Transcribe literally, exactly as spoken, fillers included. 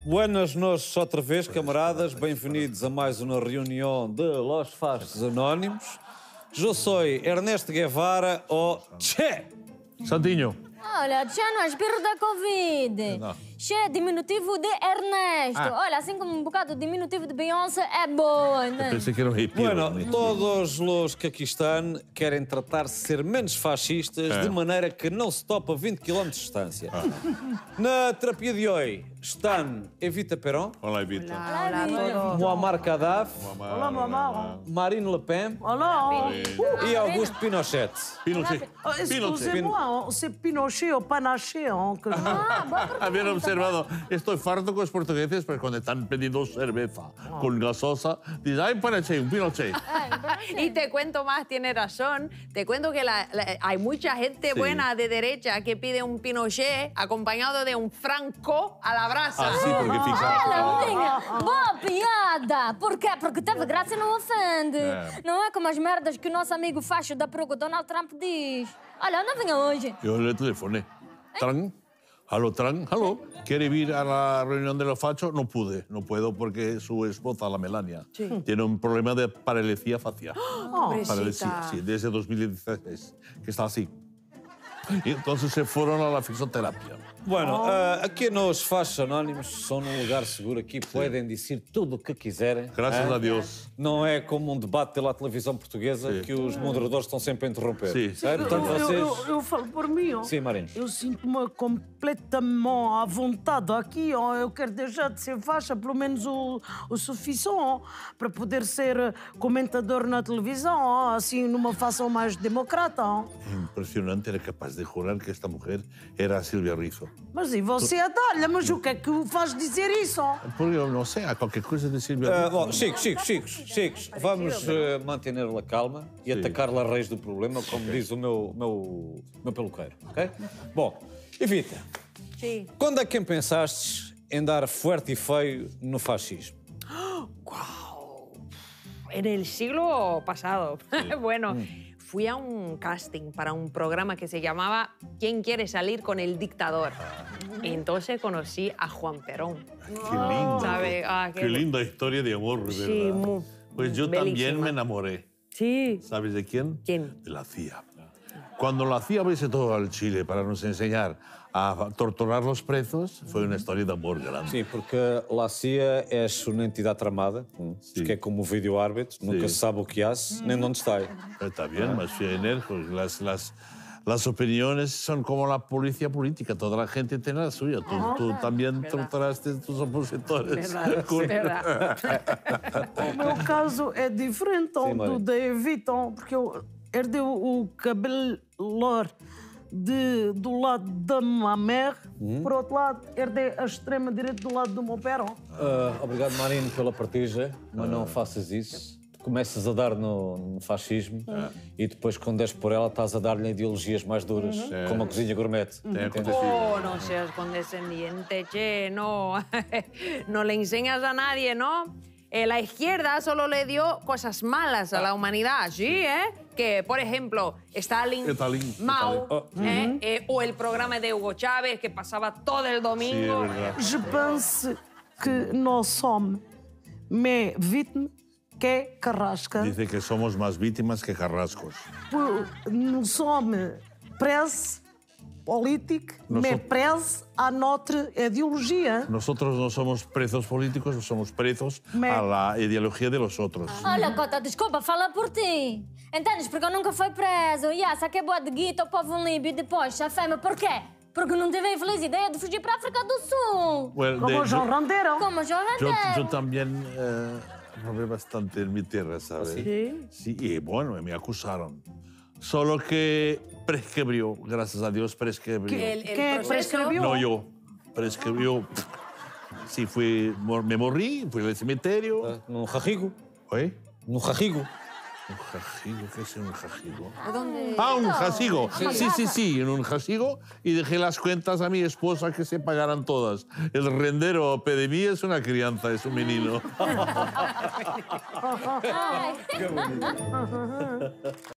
Buenas noches outra vez, camaradas. Bem-vindos a mais uma reunião de Los Fastos Anónimos. Eu sou Ernesto Guevara, o Che. Santinho. Olha, Che não é espírito da Covid. Não. Che é diminutivo de Ernesto. Ah. Olha, assim como um bocado de diminutivo de Beyoncé é boa, né? Pensei que era um hippie. Bueno, todos os que aqui estão querem tratar-se de ser menos fascistas, É. de maneira que não se topa vinte quilómetros de distância. Na terapia de hoje estão Evita Peron, Olá, Evita. Olá, Evita. Muammar Gaddafi, Olá, mamãe. Marine Le Pen Olá. e Augusto Pinochet. Pinochet. Pinochet. Excusez-moi, c'est Pinochet ou Panaché hein, que je... Ah, boa pergunta. Haber observado, estoy farto con los portugueses, pero cuando están pidiendo cerveza con gasosa, dicen, ay, Pinochet, un Pinochet. Y te cuento más, tiene razón. Te cuento que la- la- hay mucha gente Sí. buena de derecha que pide un Pinochet acompañado de un Franco a la brasa. Ah, sí, porque fica... Olha, minha, boa piada! Por quê? Porque teve graça e não ofende. É. Não é como as merdas que o nosso amigo facho da peruca Donald Trump diz. Olha, não venha hoje. Yo le telefoné. Tran, aló, Tran, aló. ¿Quiere ir a la reunión de los fachos? No pude, no puedo porque su esposa, la Melania, tiene un problema de paralesía facial. Paralesía, sí, desde dos mil dieciséis, que está así. Y entonces se fueron a la fisioterapia. Bueno, ah, aqui nos Fastos Anónimos são num lugar seguro. Aqui podem dizer tudo o que quiserem. Graças ah? a Deus. Não é como um debate pela televisão portuguesa Sim. que os moderadores estão sempre a interromper. Sim. Certo? Portanto, eu, vocês... eu, eu falo por mim. ó. Sim, Marina. Eu sinto-me completamente à vontade aqui. ó. Eu quero deixar de ser faixa, pelo menos o, o suficiente, ó, para poder ser comentador na televisão, ó, assim, numa fação mais democrata. ó. Impresionante, era capaz de jurar que esta mujer era a Silvia Rizzo. Mas e você a dar-lhe? Mas o que é que o faz dizer isso? ó? Porque eu não sei, há qualquer coisa de Silvia Ah, Rizzo. bom, Chico, Chico, Chico, Chico, vamos eh, manter-la calma e Sim. atacar-la a raiz do problema, como diz o meu, meu, meu peluqueiro, ok? Bom, Evita, Sí. quando é que pensaste em dar forte e feio no fascismo? En el siglo pasado. Bueno, fui a un casting para un programa que se llamaba ¿Quién quiere salir con el dictador? Entonces conocí a Juan Perón. Qué lindo. ¿Sabe? Ah, qué... qué- linda historia de amor, ¿verdad? Sí, muy Pues yo también bellísima. me enamoré. Sí. ¿Sabes de quién? ¿Quién? De la C I A. Cuando la C I A visitó al Chile para nos enseñar a torturar los presos, fue una historia de amor grande. Sim, porque a C I A é uma entidade tramada, que é como o vídeo-árbitro, nunca se sabe o que hace, nem de onde está. Está bien, más enérgico. Las, las, las opiniones son como la policía política, toda la gente tiene la suya. Tú, tú también torturaste tus opositores. Verdad, Con- verdad. O meu caso é diferente ó, Sim, Maria. do da Evita, ó, porque eu herdei o cabelo de, do lado da minha mãe, por outro lado, herdei a extrema-direita do lado do meu pé. ó. Ah, obrigado, Marino, pela partilha, mas não faças isso. Começas a dar no, no fascismo e depois, quando des por ela, estás a dar-lhe ideologias mais duras, como a cozinha gourmet. Tem Entendes? acontecido. Oh, no seas condescendiente, che, no. No le enseñas a nadie, ¿no? Eh, la izquierda solo le dio cosas malas a la humanidad, sí, ¿eh? Que, por ejemplo, Stalin, Stalin, Mao, Stalin. ¿eh? Eh, o el programa de Hugo Chávez, que pasaba todo el Sí, es domingo. verdad. Je pense que nós somos mais vítimas que Carrasca. Dice que somos más víctimas que carrascos. Por- Nous sommes presos políticos, Nós mais somos- presos à nossa ideologia. Nosotros no somos presos políticos, somos presos Me- a la ideología de los otros. Olha, Cota, desculpa, fala por ti. Entendes? Porque eu nunca fui preso. E essa que é boa de guita, o povo líbio e depois a fêmea. Por quê? Porque não teve a infeliz ideia de fugir para a África do Sul. Well, Como de- o João Rondeiro. Como a jovem Yo, dela. yo también eh, robé bastante en mi tierra, ¿sabes? Sí. Sí, y bueno, me acusaron. Solo que prescribió, gracias a Dios, prescribió. El, el Quem proceso- prescreviu? No yo, prescribió. Sí, fui, mor- me morí, fui al cementerio. Num jarrigo. ¿Oye? Num jarrigo. ¿Un jajigo? ¿Qué es un jajigo? ¿A dónde? Ah, un jasigo. Sí, sí, sí, en un jasigo. Y dejé las cuentas a mi esposa que se pagaran todas. El rendero pedimí es una crianza, es un menino. Ai.